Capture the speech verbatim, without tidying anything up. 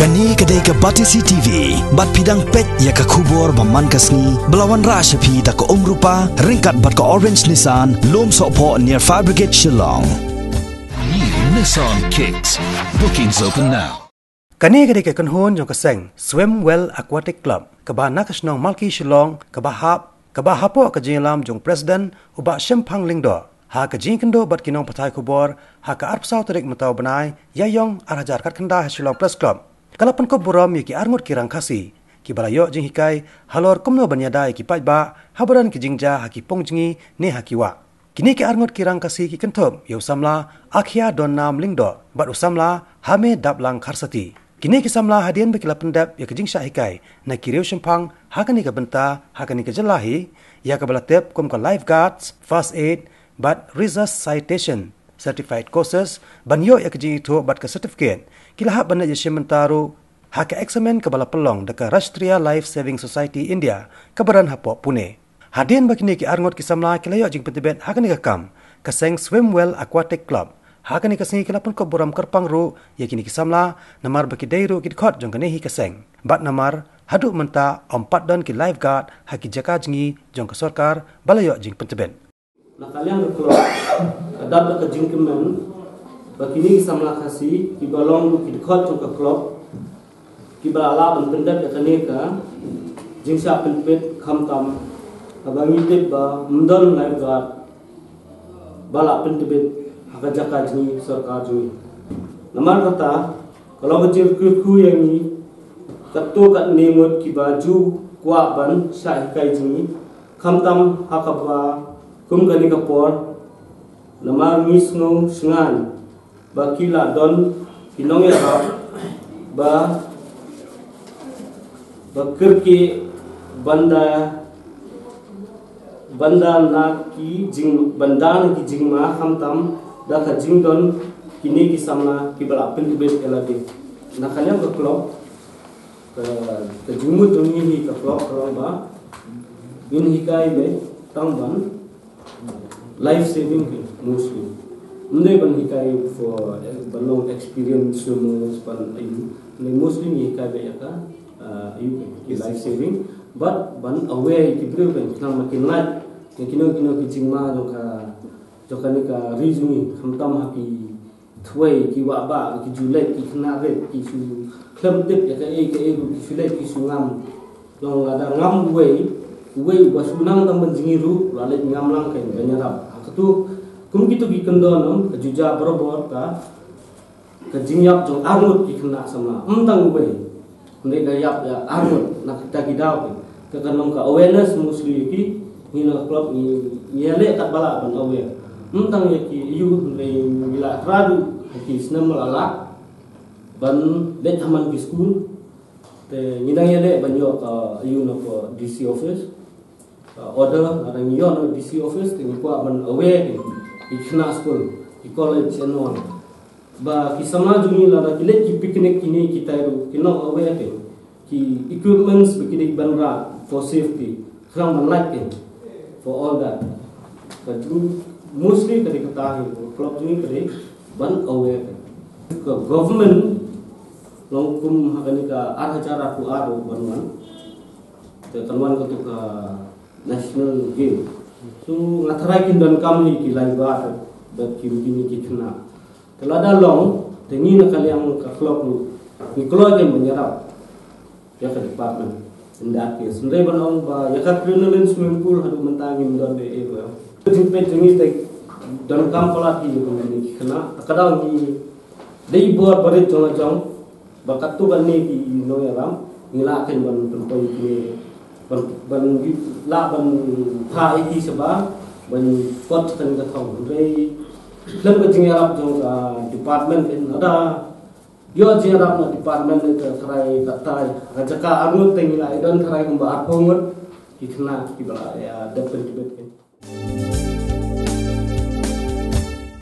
Kani kedai ke Batisi T V, bat pidang pet ya ke kubur baman kasni, belawan rashapi tak ke umrupa, ringkat bat ke orange Nissan, lom sokpo near Fire Brigade Shillong. New Nissan Kicks. Bookings open now. Kani kedai ke Kenhon jong keseng, Swim Well Aquatic Club, kebah nakasnong Malki Shillong, kebah hap, kebah Hapoh ke Jinglam jong Presiden, ubak Shempang Lingdo. Ha ke Jingkendo bat kinong patai kubur, ha ke arpsau terik metau benai, yayong arhajar kat kendah Shillong Press Club. Kalapan ko buram ki arngut kirang Khasi, ki balayo jing hikai, halor kumno banyada ki pajba, habaran ki Jngjia ha ki pongjingi ne ha ki wa. Kini ki arngut kirang Khasi ki kentom, ya usamla akhia don nam lingdo, bat usamla hame dablang karsati. Kini ki samla hadian baki lapendap ya ki Jingmynsaw hikai, na ki riu Shempang, ha kani ka benta, ha kani ka jelahi, ya ka balatep kum ka lifeguards, first aid, bat resuscitation, certified courses, banyo ya ki jing itu bat ka certificate. Kilahap bana je Jngjia ha ke eksamen ke bala pelong deka Rashtriya Life Saving Society India kabaran Hapoh Pune. Hadian bakini ki arngot ki samla kilayo Jingpyntbit ha kani ka kam kaseng Swim Well Aquatic Club. Ha kani ka singi kilapun ko buram kerpang ru ya kini ki samla namar baki dairu ki khot jong kani hi kaseng. Bat namar hadu menta empat don ki lifeguard ha ki jaka jingi jong ka sarkar balayo Jingpyntbit. Na kalian ko kadap ka Jingmynsaw bakini samla Khasi ki balong ki khot ke klub ki bala ban pendat ya kane ka Jingmynsaw penpet kham tam abangi te ba mdon lai ga bala penpet haga jaka jini sarkar jini namar kata kalau kecil ku yang ni kato kat nemot ki baju kwa ban sa kai jini kham tam hakaba kum kani kapor namar misngo sengan bakila don kinong ya ba bakirki banda banda na ki jing banda na ki jingma hamtam da ka jingdon kini ki samna ki bala Jingpyntbit elade na kalian ke klub ke ke jumut doni hi ke klub klub ba in hikai be tangban life saving mostly. Hindi ban hikai for balong experience swimmers ban ayu. Hindi mostly hikai ba yaka ayu life saving, but ban aware ki bro ban nang makin light yang kino kino ki jingma jong ka jong ka ni ka rizungi hamtam ha ki thwei ki wa ba ki julet ki khna re ki su khlem tip ya ka e ka e ki sulet ki su ngam jong ada ngam wei wei wasunang tam ban jingiru lalet ngam lang kai banyarap tu kum gitu ki kendon ke juja berobor ka ke jingyap jong arut ki kena sama entang we ndai ga yap ya arut nak kita gidau ke kanong ka awareness mostly ki ni na club ni nyele tak bala ban aware entang ya ki yu ndai bila radu ki snam lala ban let haman ki school te nyidang yele banyo ka yu na ko D C office order ada nyon D C office tingi ko ban aware di kena school di college and on ba ki sama juni la ki let ki picnic kini kita ru kino aware ke ki equipments bikini banra for safety kram ban like for all that but mostly kali kata club juni kali ban aware ke government longkum hakani ka acara ku aro banwan te tanwan ka ka national game. So ngatarakin dan kami ki lifeguard bat ki rugini ki kena. Kalau ada long, tengi na kaliang ka klub lu. Ni klub yang menyerap. Ya ke department. Indak ke sendai banong ba ya ka adrenaline swimming pool hadu mentangi mendon de e ba. Jingpyt tengi te dan kam pala ki rugini ki kena. Kadang ki dei buat barit jong jong bakat tu ban ni ki no ya ram ngilaken ban tempoy ki ban ban la ban tha iki seba ban pot kan ka thong rei lem ka jingarap jong ka department in ada yo jingarap na department ka thrai ka tai rajaka arut tengila idon thrai kumba arpongot ki khna ki bala ya Jingpyntbit.